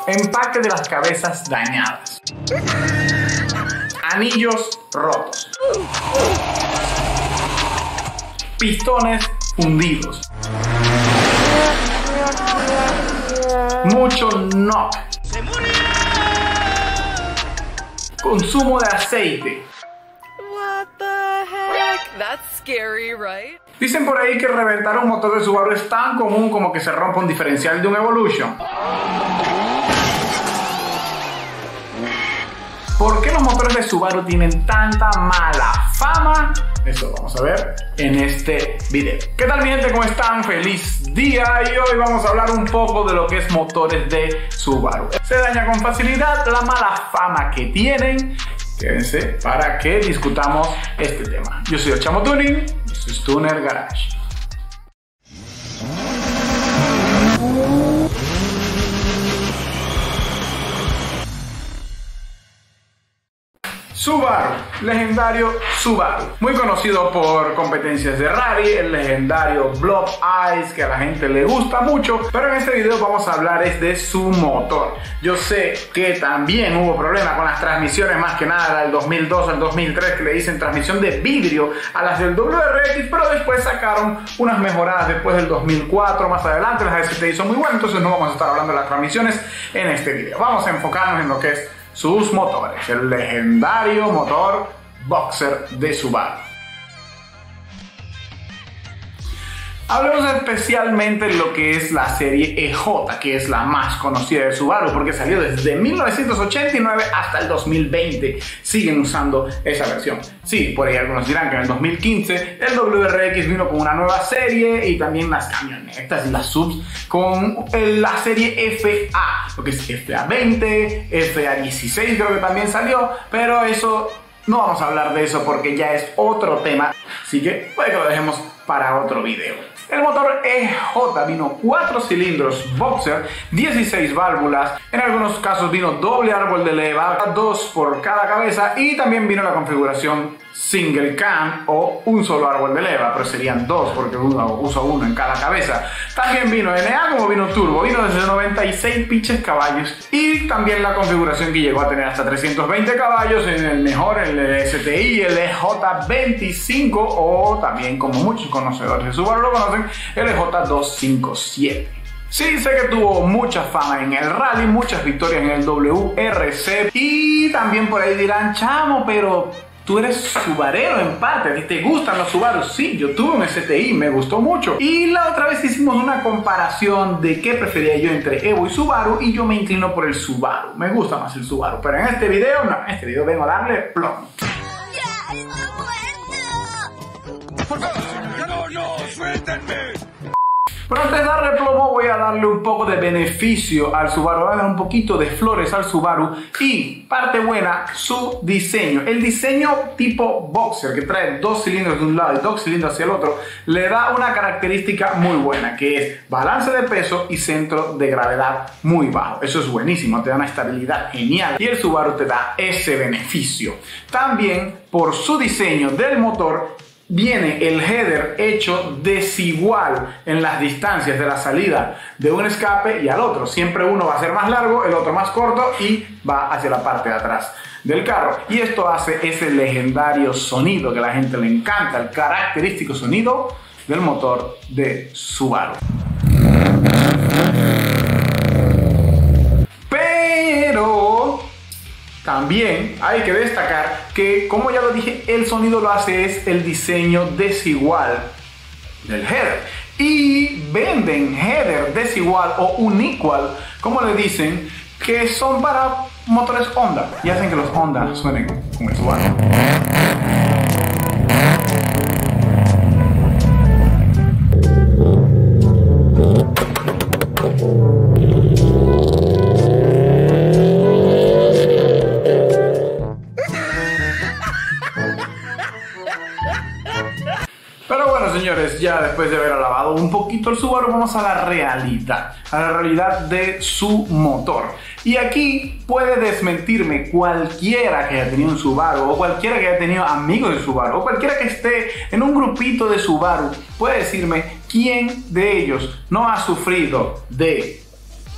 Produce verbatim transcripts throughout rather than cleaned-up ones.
empaque de las cabezas dañadas, anillos rotos, pistones fundidos, mucho knock, consumo de aceite. What the heck? That's scary, right? Dicen por ahí que reventar un motor de Subaru es tan común como que se rompa un diferencial de un Evolution. ¿Por qué los motores de Subaru tienen tanta mala fama? Eso vamos a ver en este video. ¿Qué tal mi gente? ¿Cómo están? Feliz día, y hoy vamos a hablar un poco de lo que es motores de Subaru. Se daña con facilidad, la mala fama que tienen. Quédense para que discutamos este tema. Yo soy el Chamo Tuning y esto es Tuner Garage. Subaru, legendario Subaru, muy conocido por competencias de rally, el legendario Blob Ice que a la gente le gusta mucho, pero en este video vamos a hablar es de su motor. Yo sé que también hubo problemas con las transmisiones, más que nada del dos mil dos al dos mil tres, que le dicen transmisión de vidrio a las del W R X, pero después sacaron unas mejoradas después del dos mil cuatro, más adelante las S T I son muy buenas, entonces no vamos a estar hablando de las transmisiones en este video. Vamos a enfocarnos en lo que es sus motores, el legendario motor Boxer de Subaru. Hablemos especialmente de lo que es la serie E J, que es la más conocida de Subaru, porque salió desde mil novecientos ochenta y nueve hasta el dos mil veinte. Siguen usando esa versión. Sí, por ahí algunos dirán que en el dos mil quince el W R X vino con una nueva serie y también las camionetas y las subs con la serie F A, lo que es F A veinte, F A dieciséis creo que también salió, pero eso no vamos a hablar de eso porque ya es otro tema, así que puede que lo dejemos para otro video. El motor E J vino cuatro cilindros Boxer, dieciséis válvulas, en algunos casos vino doble árbol de leva, dos por cada cabeza, y también vino la configuración single cam o un solo árbol de leva, pero serían dos porque uno usa uno en cada cabeza. También vino N A como vino turbo, vino desde noventa y seis pinches caballos, y también la configuración que llegó a tener hasta trescientos veinte caballos en el mejor, el S T I, el E J veinticinco, o también, como muchos conocedores de Subaru lo conocen, el E J doscientos cincuenta y siete. Sí, sé que tuvo mucha fama en el rally, muchas victorias en el W R C, y también por ahí dirán, Chamo, pero tú eres subarero en parte, ¿a ti te gustan los Subaru? Sí, yo tuve un S T I, me gustó mucho. Y la otra vez hicimos una comparación de qué prefería yo entre Evo y Subaru, y yo me inclino por el Subaru. Me gusta más el Subaru, pero en este video, no, en este video vengo a darle plomo. ¡Ya, no puedo! ¡Por favor, señor! ¡No, no! ¡Suéltenme! Pero antes de darle plomo voy a darle un poco de beneficio al Subaru, voy a dar un poquito de flores al Subaru, y parte buena, su diseño. El diseño tipo Boxer, que trae dos cilindros de un lado y dos cilindros hacia el otro, le da una característica muy buena, que es balance de peso y centro de gravedad muy bajo. Eso es buenísimo, te da una estabilidad genial, y el Subaru te da ese beneficio. También, por su diseño del motor, viene el header hecho desigual en las distancias de la salida de un escape y al otro. Siempre uno va a ser más largo, el otro más corto, y va hacia la parte de atrás del carro. Y esto hace ese legendario sonido que a la gente le encanta, el característico sonido del motor de Subaru. Pero también hay que destacar que, como ya lo dije, el sonido lo hace es el diseño desigual del header. Y venden header desigual o unequal, como le dicen, que son para motores Honda y hacen que los Honda suenen como el Subaru. Pero bueno, señores, ya después de haber alabado un poquito el Subaru, vamos a la realidad, a la realidad de su motor. Y aquí puede desmentirme cualquiera que haya tenido un Subaru, o cualquiera que haya tenido amigos de Subaru, o cualquiera que esté en un grupito de Subaru, puede decirme quién de ellos no ha sufrido de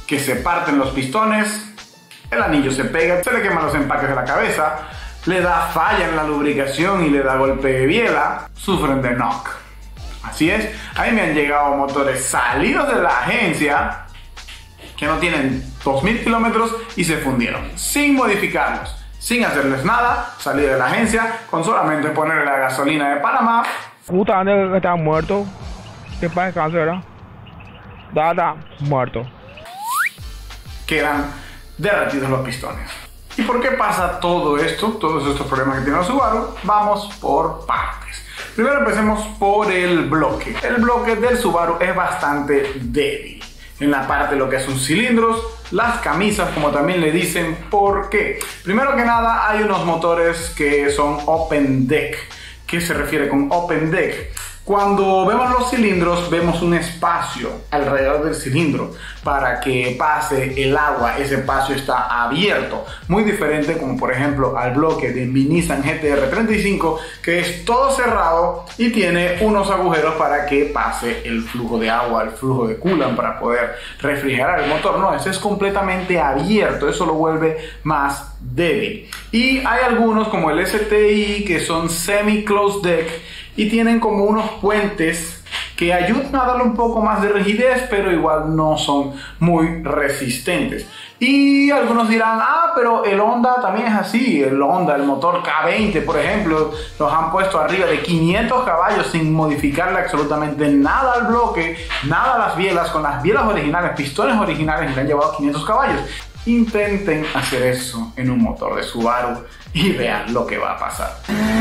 que se parten los pistones, el anillo se pega, se le queman los empaques de la cabeza, le da falla en la lubricación y le da golpe de biela, sufren de knock. Así es, a mí me han llegado motores salidos de la agencia que no tienen dos mil kilómetros y se fundieron, sin modificarlos, sin hacerles nada, salí de la agencia, con solamente ponerle la gasolina de Panamá. Puta, que está muerto. ¿Qué pasa, cáncer? Dada, muerto. Quedan derretidos los pistones. ¿Y por qué pasa todo esto? Todos estos problemas que tiene la Subaru. Vamos por partes. Primero empecemos por el bloque. El bloque del Subaru es bastante débil. En la parte de lo que son cilindros, las camisas, como también le dicen. ¿Por qué? Primero que nada, hay unos motores que son open deck. ¿Qué se refiere con open deck? Cuando vemos los cilindros, vemos un espacio alrededor del cilindro para que pase el agua. Ese espacio está abierto, muy diferente como por ejemplo al bloque de mi Nissan G T R treinta y cinco, que es todo cerrado y tiene unos agujeros para que pase el flujo de agua, el flujo de coolant para poder refrigerar el motor. No, ese es completamente abierto, eso lo vuelve más débil. Y hay algunos como el S T I que son semi-closed deck y tienen como unos puentes que ayudan a darle un poco más de rigidez, pero igual no son muy resistentes. Y algunos dirán, ah, pero el Honda también es así. El Honda, el motor K veinte, por ejemplo, los han puesto arriba de quinientos caballos sin modificarle absolutamente nada al bloque, nada a las bielas, con las bielas originales, pistones originales, y le han llevado quinientos caballos. Intenten hacer eso en un motor de Subaru y vean lo que va a pasar.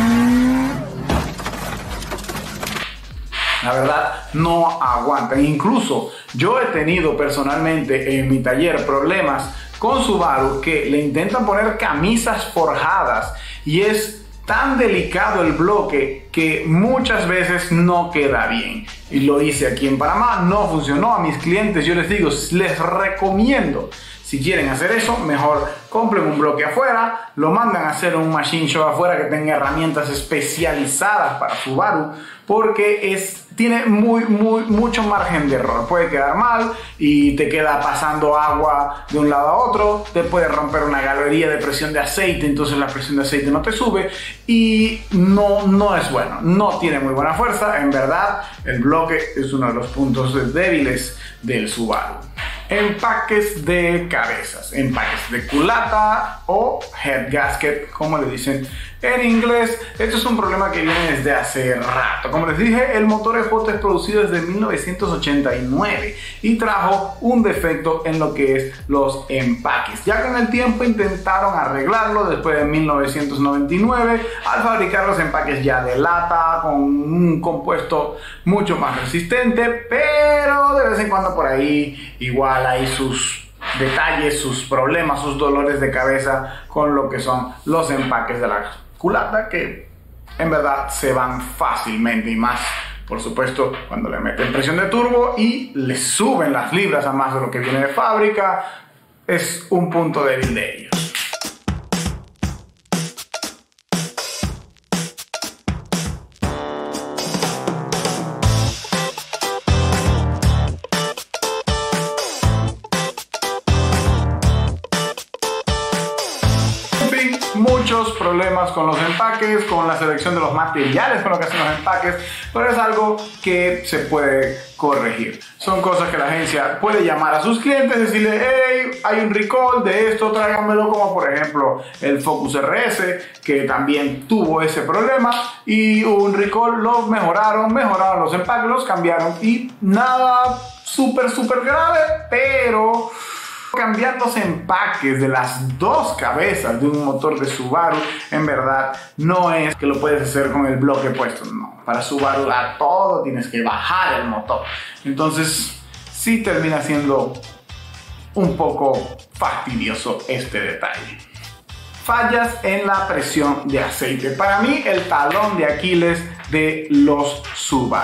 La verdad, no aguantan. Incluso yo he tenido personalmente en mi taller problemas con Subaru que le intentan poner camisas forjadas y es tan delicado el bloque que muchas veces no queda bien. Y lo hice aquí en Panamá, no funcionó. A mis clientes yo les digo, les recomiendo, si quieren hacer eso, mejor compren un bloque afuera, lo mandan a hacer un machine shop afuera que tenga herramientas especializadas para Subaru, porque es, tiene muy, muy, mucho margen de error. Puede quedar mal y te queda pasando agua de un lado a otro, te puede romper una galería de presión de aceite, entonces la presión de aceite no te sube y no, no es bueno, no tiene muy buena fuerza. En verdad, el bloque es uno de los puntos débiles del Subaru. Empaques de cabezas, empaques de culata o head gasket, como le dicen en inglés. Esto es un problema que viene desde hace rato. Como les dije, el motor E J es producido desde mil novecientos ochenta y nueve y trajo un defecto en lo que es los empaques. Ya con el tiempo intentaron arreglarlo después de mil novecientos noventa y nueve al fabricar los empaques ya de lata con un compuesto mucho más resistente, pero de vez en cuando por ahí igual hay sus detalles, sus problemas, sus dolores de cabeza con lo que son los empaques de la culata, que en verdad se van fácilmente, y más por supuesto cuando le meten presión de turbo y le suben las libras a más de lo que viene de fábrica. Es un punto débil de ellos. Muchos problemas con los empaques, con la selección de los materiales con lo que hacen los empaques, pero es algo que se puede corregir. Son cosas que la agencia puede llamar a sus clientes, decirle, hey, hay un recall de esto, tráiganmelo, como por ejemplo el Focus R S, que también tuvo ese problema, y hubo un recall, lo mejoraron, mejoraron los empaques, los cambiaron, y nada súper, súper grave, pero cambiar los empaques de las dos cabezas de un motor de Subaru en verdad no es que lo puedes hacer con el bloque puesto. No, para Subaru a todo tienes que bajar el motor, entonces sí termina siendo un poco fastidioso este detalle. Fallas en la presión de aceite. Para mí el talón de Aquiles de los Subaru.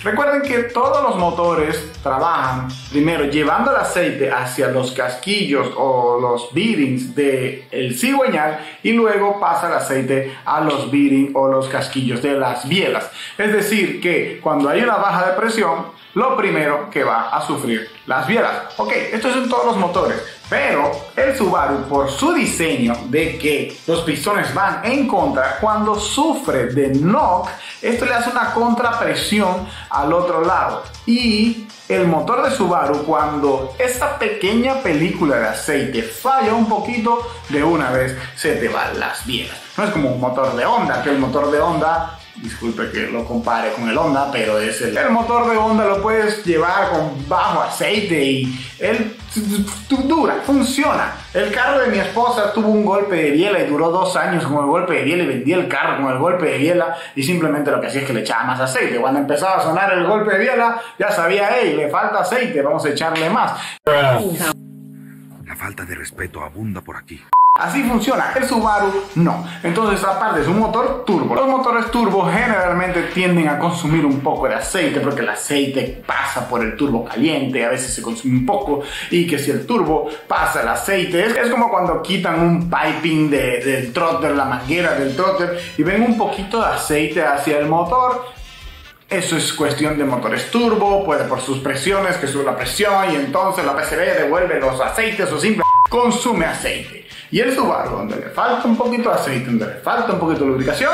Recuerden que todos los motores trabajan primero llevando el aceite hacia los casquillos o los bearings del cigüeñal y luego pasa el aceite a los bearings o los casquillos de las bielas. Es decir, que cuando hay una baja de presión, lo primero que va a sufrir las bielas. Ok, esto es en todos los motores, pero el Subaru, por su diseño de que los pistones van en contra, cuando sufre de knock, esto le hace una contrapresión al otro lado. Y el motor de Subaru, cuando esta pequeña película de aceite falla un poquito, de una vez se te van las bielas. No es como un motor de Honda, que el motor de Honda, disculpe que lo compare con el Honda, pero es el, el motor de Honda lo puedes llevar con bajo aceite y él dura, funciona. El carro de mi esposa tuvo un golpe de biela y duró dos años con el golpe de biela y vendí el carro con el golpe de biela y simplemente lo que hacía es que le echaba más aceite. Cuando empezaba a sonar el golpe de biela ya sabía, hey, le falta aceite, vamos a echarle más. La falta de respeto abunda por aquí. Así funciona, el Subaru no. Entonces, aparte es un motor turbo. Los motores turbo generalmente tienden a consumir un poco de aceite porque el aceite pasa por el turbo caliente, a veces se consume un poco, y que si el turbo pasa el aceite, es, es como cuando quitan un piping de, del trotter, la manguera del trotter, y ven un poquito de aceite hacia el motor. Eso es cuestión de motores turbo, puede por sus presiones, que sube la presión y entonces la P C B devuelve los aceites o simplemente consume aceite. Y el Subaru, donde le falta un poquito de aceite, donde le falta un poquito de lubricación,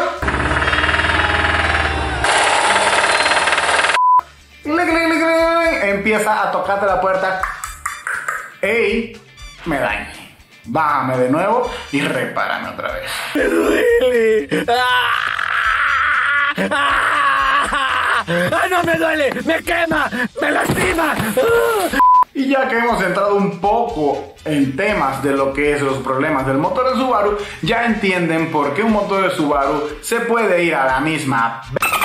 empieza a tocarte la puerta. ¡Ey! Me dañe. Bájame de nuevo y repárame otra vez. ¡Me duele! ¡Ah! ¡Ah! ¡Ah, no me duele! ¡Me quema! ¡Me lastima! ¡Ah! Y ya que hemos entrado un poco en temas de lo que es los problemas del motor de Subaru, ya entienden por qué un motor de Subaru se puede ir a la misma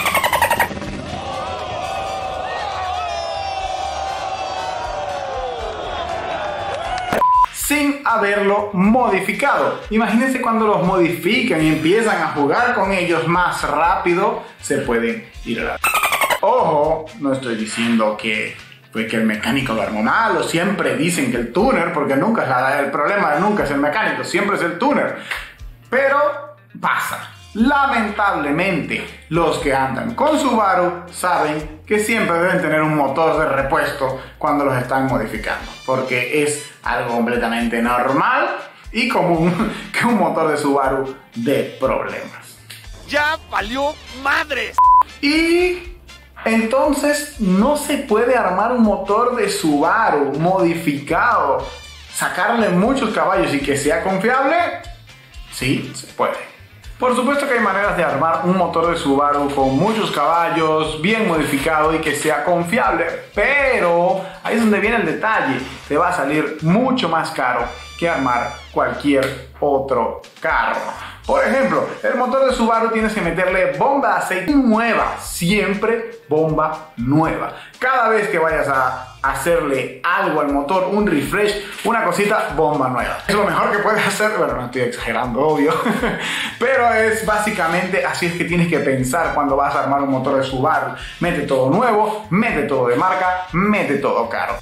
sin haberlo modificado. Imagínense cuando los modifican y empiezan a jugar con ellos más rápido, se pueden ir a la... Ojo, no estoy diciendo que fue que el mecánico lo armó mal, o siempre dicen que el tuner, porque nunca es la, el problema nunca es el mecánico, siempre es el tuner. Pero pasa. Lamentablemente, los que andan con Subaru saben que siempre deben tener un motor de repuesto cuando los están modificando, porque es algo completamente normal y común que un motor de Subaru dé problemas. ¡Ya valió madres! Y entonces no se puede armar un motor de Subaru modificado, sacarle muchos caballos y que sea confiable. Sí, se puede. Por supuesto que hay maneras de armar un motor de Subaru con muchos caballos, bien modificado y que sea confiable, pero ahí es donde viene el detalle. Te va a salir mucho más caro que armar cualquier otro carro. Por ejemplo, el motor de Subaru tienes que meterle bomba de aceite nueva, siempre bomba nueva. Cada vez que vayas a hacerle algo al motor, un refresh, una cosita, bomba nueva. Es lo mejor que puedes hacer, bueno, no estoy exagerando, obvio, pero es básicamente así es que tienes que pensar cuando vas a armar un motor de Subaru. Mete todo nuevo, mete todo de marca, mete todo caro.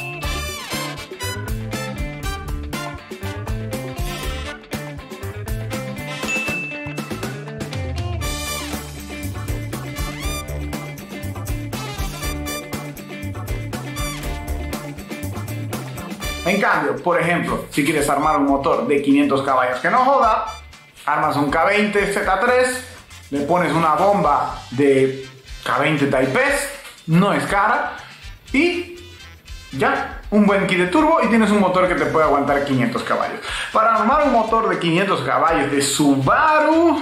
En cambio, por ejemplo, si quieres armar un motor de quinientos caballos que no joda, armas un K veinte Z tres, le pones una bomba de K veinte Type S, no es cara, y ya, un buen kit de turbo y tienes un motor que te puede aguantar quinientos caballos. Para armar un motor de quinientos caballos de Subaru,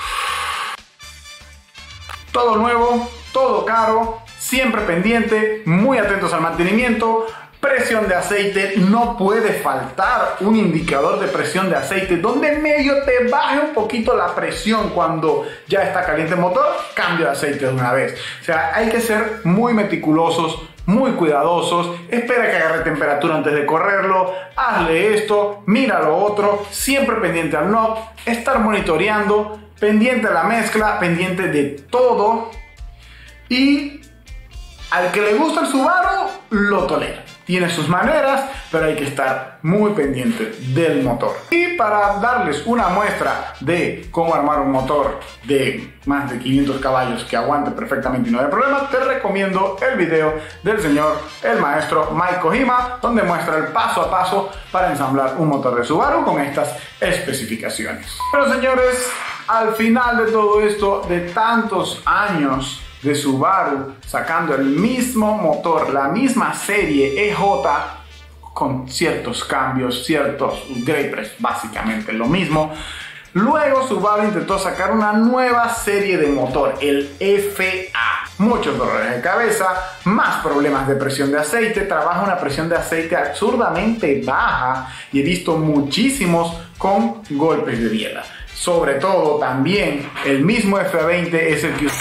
todo nuevo, todo caro, siempre pendiente, muy atentos al mantenimiento. Presión de aceite, no puede faltar un indicador de presión de aceite donde medio te baje un poquito la presión cuando ya está caliente el motor, cambio de aceite de una vez. O sea, hay que ser muy meticulosos, muy cuidadosos, espera que agarre temperatura antes de correrlo, hazle esto, mira lo otro, siempre pendiente al knob, estar monitoreando, pendiente a la mezcla, pendiente de todo y Al que le gusta el Subaru, lo tolera. Tiene sus maneras, pero hay que estar muy pendiente del motor. Y para darles una muestra de cómo armar un motor de más de quinientos caballos que aguante perfectamente y no haya problema, te recomiendo el video del señor, el maestro Mike Kojima, donde muestra el paso a paso para ensamblar un motor de Subaru con estas especificaciones. Pero señores, al final de todo esto, de tantos años de Subaru sacando el mismo motor, la misma serie E J con ciertos cambios, ciertos upgrades, básicamente lo mismo. Luego Subaru intentó sacar una nueva serie de motor, el F A. Muchos dolores de cabeza, más problemas de presión de aceite, trabaja una presión de aceite absurdamente baja y he visto muchísimos con golpes de biela. Sobre todo también el mismo F A veinte es el que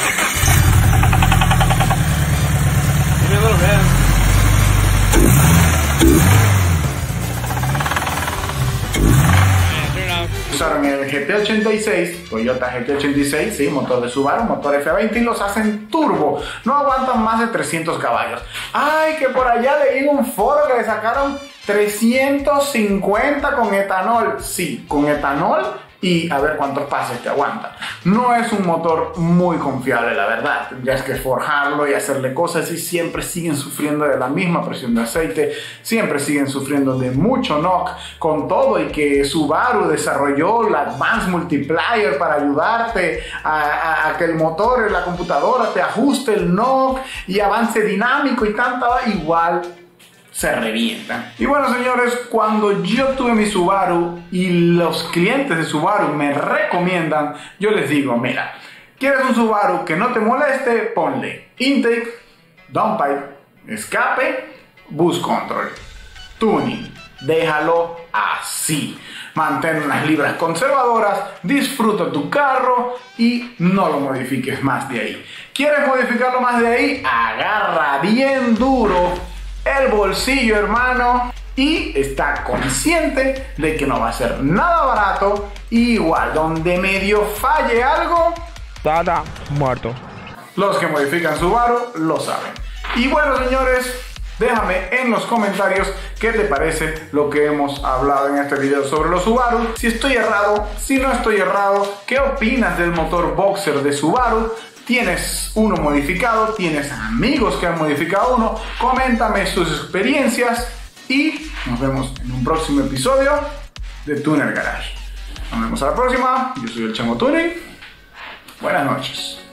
usaron el G T ochenta y seis, Toyota G T ochenta y seis, sí, motor de Subaru, motor F A veinte, y los hacen turbo, no aguantan más de trescientos caballos. Ay, que por allá leí un foro que le sacaron trescientos cincuenta con etanol, sí, con etanol, y a ver cuántos pases te aguanta. No es un motor muy confiable, la verdad. Tendrías que forjarlo y hacerle cosas y siempre siguen sufriendo de la misma presión de aceite, siempre siguen sufriendo de mucho knock, con todo y que Subaru desarrolló la Advanced Multiplier para ayudarte a, a, a que el motor en la computadora te ajuste el knock y avance dinámico y tanta, igual se revientan. Y bueno, señores, cuando yo tuve mi Subaru y los clientes de Subaru me recomiendan, yo les digo, mira, ¿quieres un Subaru que no te moleste? Ponle intake, downpipe, escape, boost control, tuning. Déjalo así. Mantén unas libras conservadoras, disfruta tu carro y no lo modifiques más de ahí. ¿Quieres modificarlo más de ahí? Agarra bien duro el bolsillo, hermano, y está consciente de que no va a ser nada barato. Igual, donde medio falle algo, Tata, muerto. Los que modifican Subaru lo saben. Y bueno, señores, déjame en los comentarios qué te parece lo que hemos hablado en este video sobre los Subaru. Si estoy errado, si no estoy errado, ¿qué opinas del motor Boxer de Subaru? ¿Tienes uno modificado? ¿Tienes amigos que han modificado uno? Coméntame sus experiencias y nos vemos en un próximo episodio de Tuner Garage. Nos vemos a la próxima. Yo soy el Chamo Tuning. Buenas noches.